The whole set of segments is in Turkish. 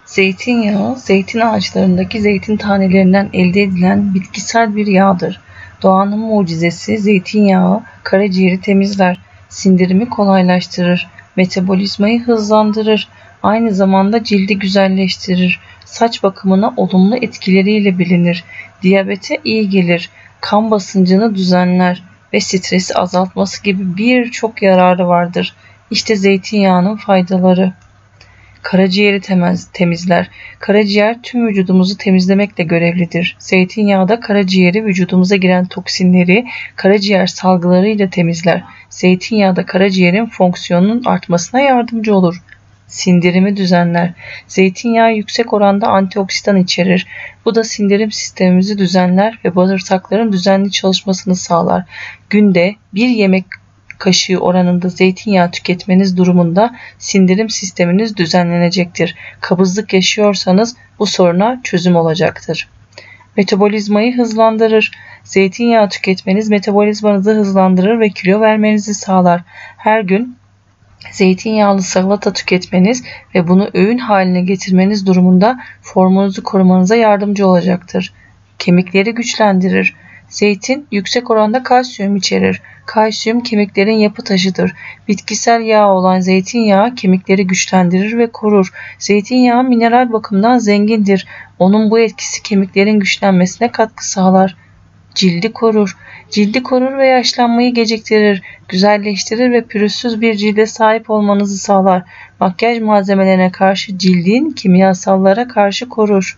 Zeytinyağı, zeytin ağaçlarındaki zeytin tanelerinden elde edilen bitkisel bir yağdır. Doğanın mucizesi zeytinyağı karaciğeri temizler, sindirimi kolaylaştırır, metabolizmayı hızlandırır, aynı zamanda cildi güzelleştirir, saç bakımına olumlu etkileriyle bilinir, diyabete iyi gelir, kan basıncını düzenler ve stresi azaltması gibi birçok yararı vardır. İşte zeytinyağının faydaları. Karaciğeri temizler. Karaciğer tüm vücudumuzu temizlemekle görevlidir. Zeytinyağı da karaciğeri vücudumuza giren toksinleri karaciğer salgılarıyla temizler. Zeytinyağı da karaciğerin fonksiyonunun artmasına yardımcı olur. Sindirimi düzenler. Zeytinyağı yüksek oranda antioksidan içerir. Bu da sindirim sistemimizi düzenler ve bağırsakların düzenli çalışmasını sağlar. Günde bir yemek kaşığı oranında zeytinyağı tüketmeniz durumunda sindirim sisteminiz düzenlenecektir. Kabızlık yaşıyorsanız bu soruna çözüm olacaktır. Metabolizmayı hızlandırır. Zeytinyağı tüketmeniz metabolizmanızı hızlandırır ve kilo vermenizi sağlar. Her gün zeytinyağlı salata tüketmeniz ve bunu öğün haline getirmeniz durumunda formunuzu korumanıza yardımcı olacaktır. Kemikleri güçlendirir. Zeytin yüksek oranda kalsiyum içerir. Kalsiyum kemiklerin yapı taşıdır. Bitkisel yağ olan zeytinyağı kemikleri güçlendirir ve korur. Zeytinyağı mineral bakımından zengindir. Onun bu etkisi kemiklerin güçlenmesine katkı sağlar. Cildi korur. Cildi korur ve yaşlanmayı geciktirir, güzelleştirir ve pürüzsüz bir cilde sahip olmanızı sağlar. Makyaj malzemelerine karşı cildin kimyasallara karşı korur.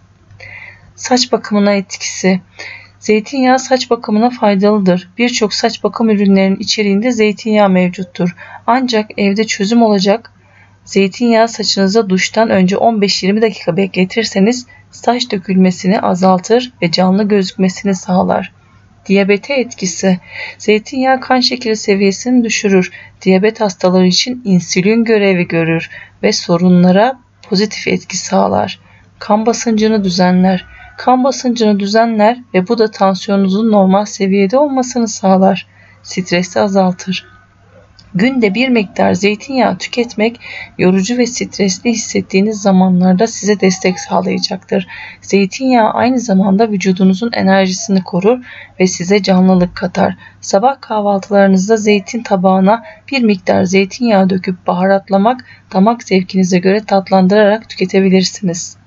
Saç bakımına etkisi. Zeytinyağı saç bakımına faydalıdır. Birçok saç bakım ürünlerinin içeriğinde zeytinyağı mevcuttur. Ancak evde çözüm olacak zeytinyağı saçınıza duştan önce 15-20 dakika bekletirseniz saç dökülmesini azaltır ve canlı gözükmesini sağlar. Diyabete etkisi. Zeytinyağı kan şekeri seviyesini düşürür. Diyabet hastaları için insülin görevi görür ve sorunlara pozitif etki sağlar. Kan basıncını düzenler. Kan basıncını düzenler ve bu da tansiyonunuzun normal seviyede olmasını sağlar. Stresi azaltır. Günde bir miktar zeytinyağı tüketmek yorucu ve stresli hissettiğiniz zamanlarda size destek sağlayacaktır. Zeytinyağı aynı zamanda vücudunuzun enerjisini korur ve size canlılık katar. Sabah kahvaltılarınızda zeytin tabağına bir miktar zeytinyağı döküp baharatlamak, damak zevkinize göre tatlandırarak tüketebilirsiniz.